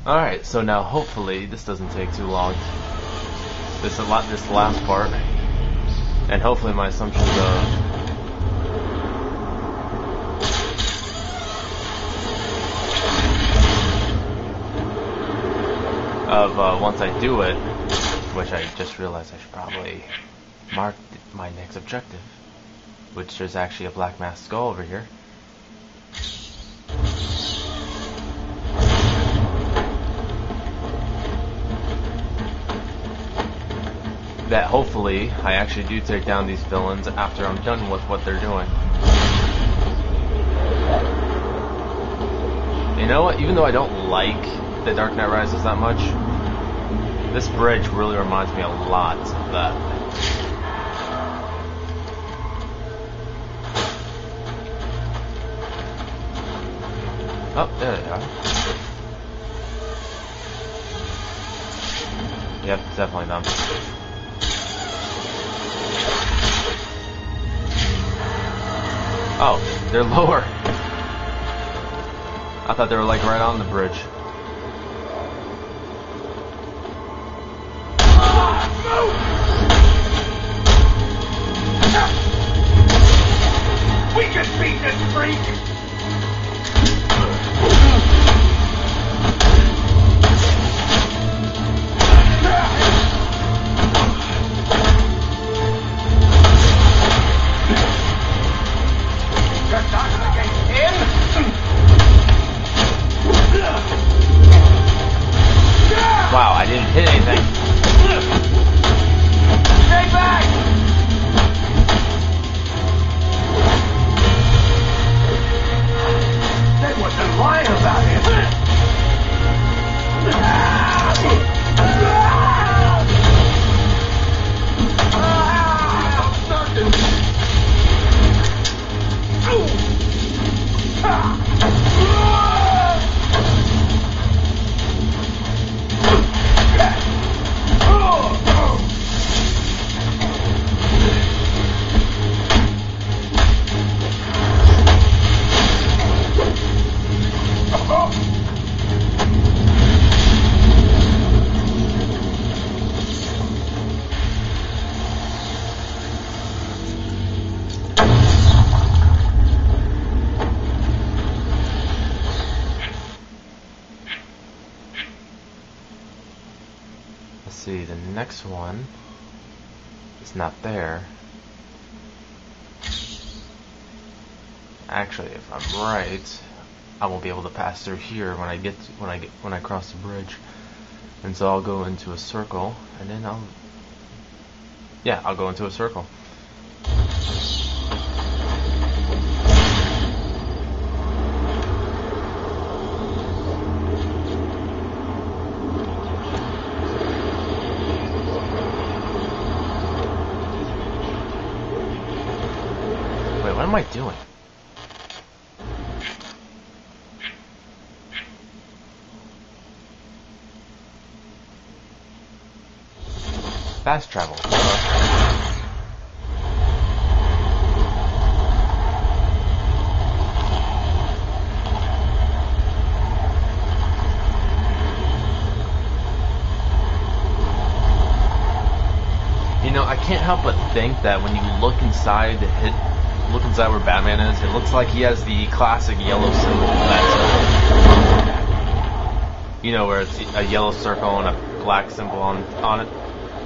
Alright, so now hopefully this doesn't take too long. This last part. And hopefully my assumptions of once I do it, which I just realized I should probably mark my next objective, which there's actually a black masked skull over here. That hopefully I actually do take down these villains after I'm done with what they're doing. You know what? Even though I don't like The Dark Knight Rises that much, this bridge really reminds me a lot of that. Oh, there they are. Yep, definitely them. Oh, they're lower. I thought they were like right on the bridge. We can beat this freak! Wow, I didn't hit anything. Stay back! They wasn't lying about it. See, the next one is not there. Actually, if I'm right, I won't be able to pass through here when I cross the bridge. And so I'll go into a circle, and then I'll go into a circle. What am I doing? Fast travel. You know, I can't help but think that when you look inside where Batman is, it looks like he has the classic yellow symbol. That's you know, where it's a yellow circle and a black symbol on it.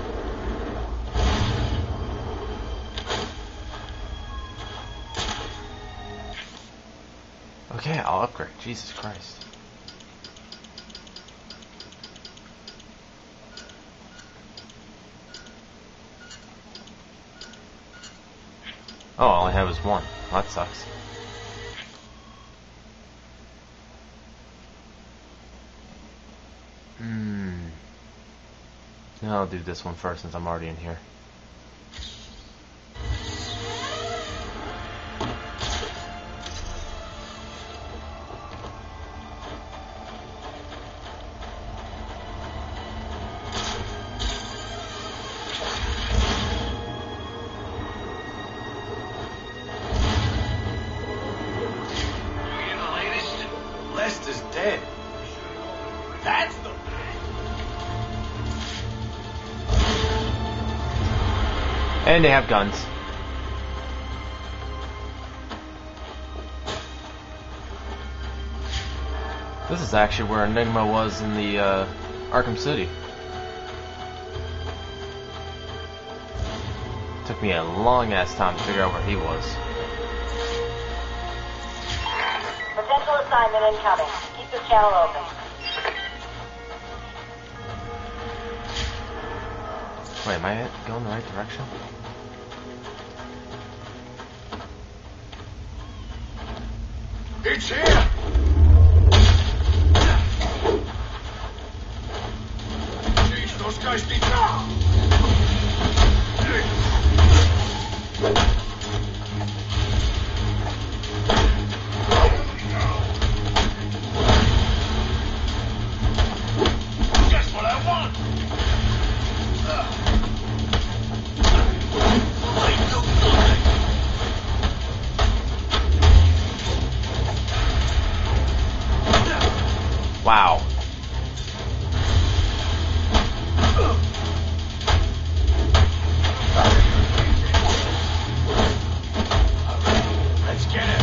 Okay, I'll upgrade. Jesus Christ. Oh, all I have is one. That sucks. I'll do this one first since I'm already in here. That's the... And they have guns. This is actually where Enigma was in the Arkham City. Took me a long ass time to figure out where he was. Potential assignment incoming. Keep this channel open. Wait, am I going the right direction? It's here! Jeez, those guys need to... Guess what I want? Wow. Let's get it.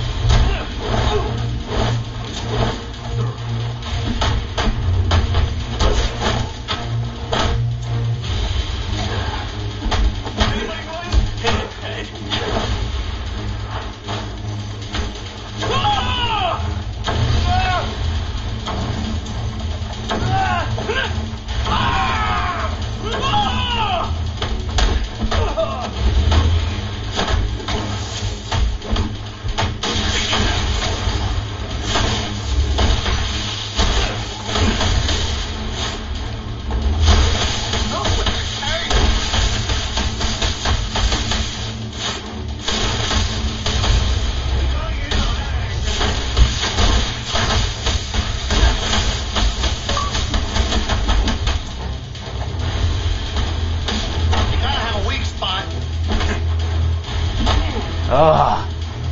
Ugh.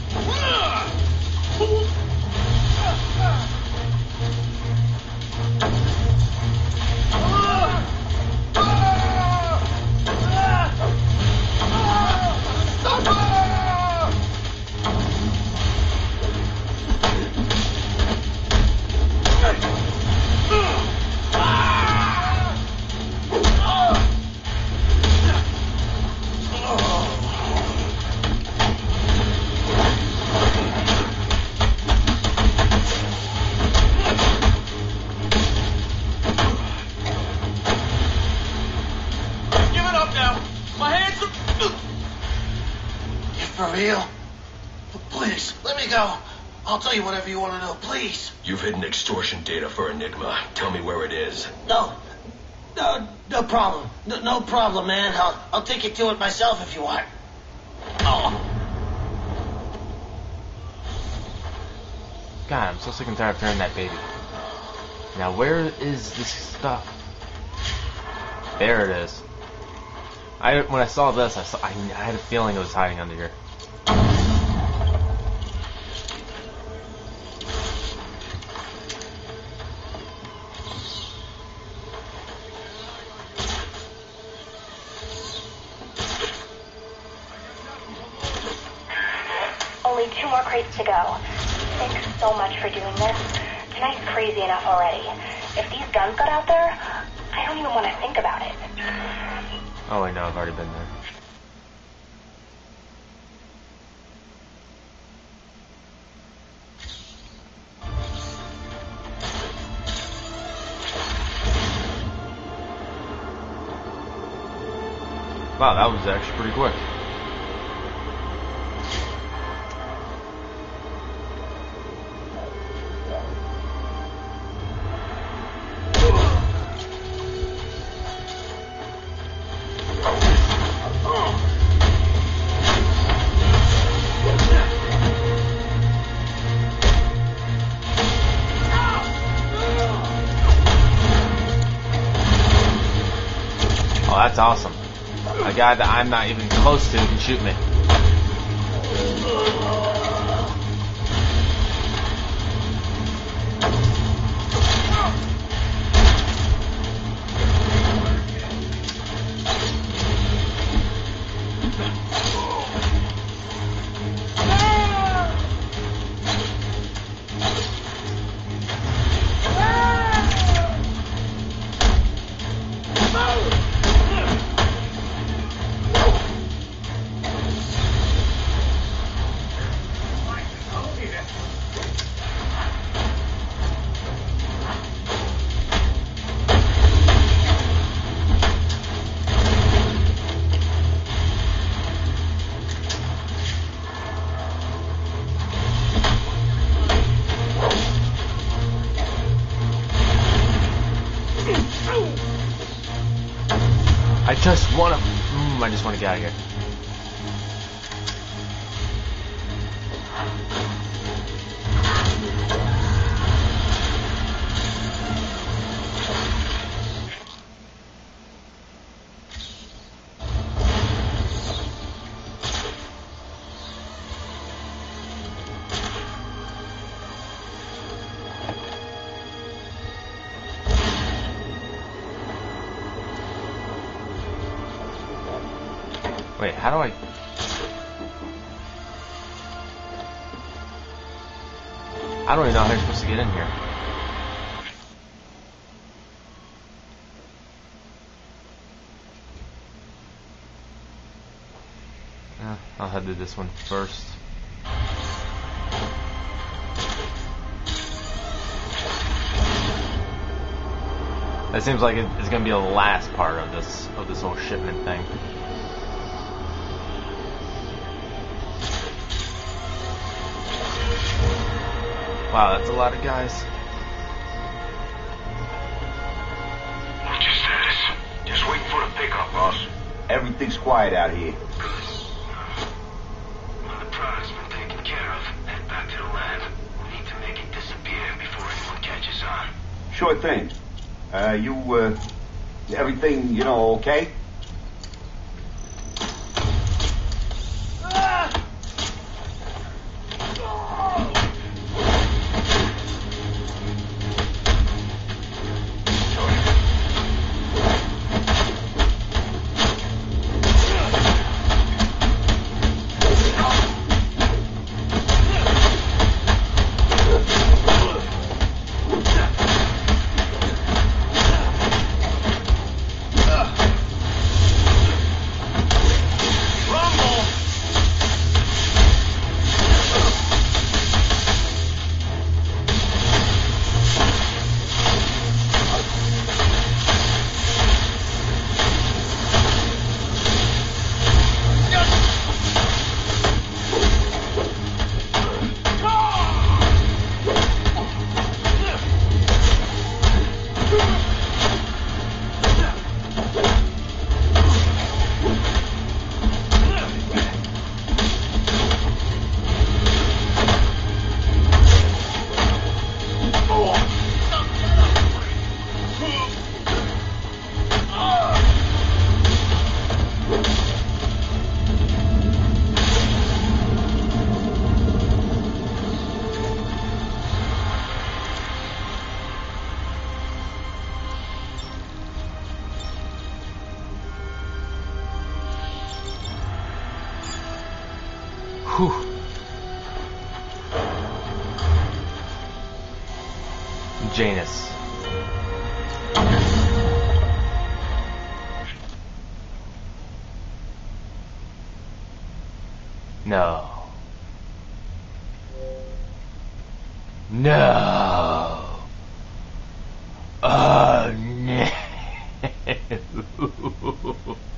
For real? Please, let me go. I'll tell you whatever you want to know, please. You've hidden extortion data for Enigma. Tell me where it is. No problem. No problem, man. I'll take you to it myself if you want. Oh. God, I'm so sick and tired of hearing that baby. Now, where is this stuff? There it is. When I saw this, I had a feeling it was hiding under here. Only 2 more crates to go. Thanks so much for doing this. Tonight's crazy enough already. If these guns got out there, I don't even want to think about it. Oh, I know, I've already been there. Wow, that was actually pretty quick. Oh, that's awesome. A guy that I'm not even close to can shoot me. I just want to. I just want to get out of here. Wait, how do I... I don't even know how you're supposed to get in here. I'll head to this one first. That seems like it's gonna be the last part of this whole shipment thing. Wow, that's a lot of guys. What's your status? Just waiting for the pickup, boss. Everything's quiet out here. Good. Well, the product's been taken care of. Head back to the lab. We need to make it disappear before anyone catches on. Sure thing. Everything, okay? Whew. Janus. No. No. Oh, no.